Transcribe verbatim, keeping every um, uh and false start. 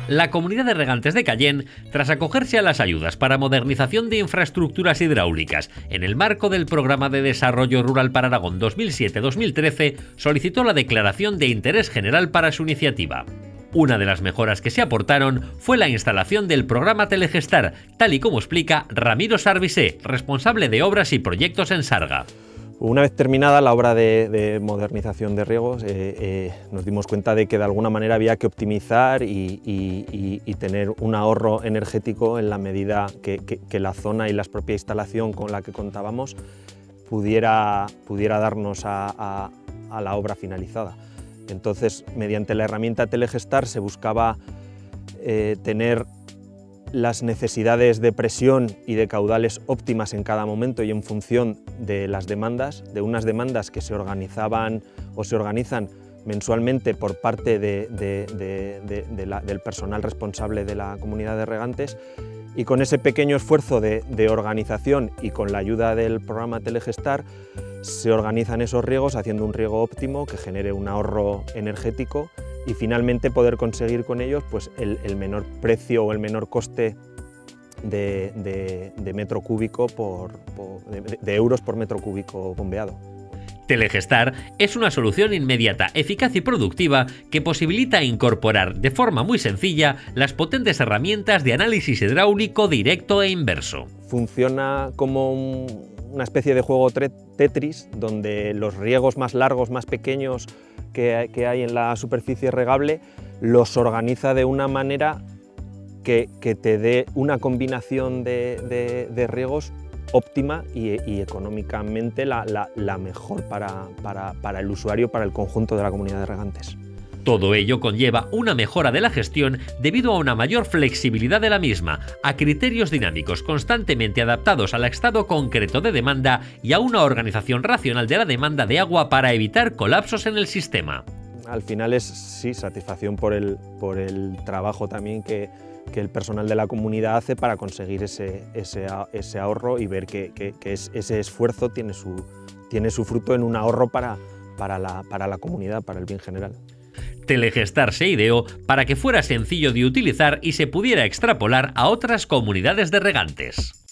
La Comunidad de Regantes de Cayén, tras acogerse a las ayudas para modernización de infraestructuras hidráulicas en el marco del Programa de Desarrollo Rural para Aragón dos mil siete dos mil trece, solicitó la declaración de interés general para su iniciativa. Una de las mejoras que se aportaron fue la instalación del programa Telegestar, tal y como explica Ramiro Sarvisé, responsable de obras y proyectos en Sarga. Una vez terminada la obra de, de modernización de riegos, eh, eh, nos dimos cuenta de que de alguna manera había que optimizar y, y, y, y tener un ahorro energético en la medida que, que, que la zona y la propia instalación con la que contábamos pudiera, pudiera darnos a, a, a la obra finalizada. Entonces, mediante la herramienta Telegestar se buscaba eh, tener las necesidades de presión y de caudales óptimas en cada momento y en función de las demandas, de unas demandas que se organizaban o se organizan mensualmente por parte de, de, de, de, de la, del personal responsable de la comunidad de regantes, y con ese pequeño esfuerzo de, de organización y con la ayuda del programa Telegestar se organizan esos riegos haciendo un riego óptimo que genere un ahorro energético y finalmente poder conseguir con ellos pues, el, el menor precio o el menor coste de, de, de metro cúbico por, por, de, de euros por metro cúbico bombeado. Telegestar es una solución inmediata, eficaz y productiva que posibilita incorporar de forma muy sencilla las potentes herramientas de análisis hidráulico directo e inverso. Funciona como un, una especie de juego Tetris, donde los riegos más largos, más pequeños que, que hay en la superficie regable, los organiza de una manera que, que te dé una combinación de, de, de riegos óptima y, y económicamente la, la, la mejor para, para, para el usuario, para el conjunto de la comunidad de regantes. Todo ello conlleva una mejora de la gestión debido a una mayor flexibilidad de la misma, a criterios dinámicos constantemente adaptados al estado concreto de demanda y a una organización racional de la demanda de agua para evitar colapsos en el sistema. Al final es sí, satisfacción por el, por el trabajo también que, que el personal de la comunidad hace para conseguir ese, ese, ese ahorro y ver que, que, que es, ese esfuerzo tiene su, tiene su fruto en un ahorro para, para, la, para la comunidad, para el bien general. Telegestar se ideó para que fuera sencillo de utilizar y se pudiera extrapolar a otras comunidades de regantes.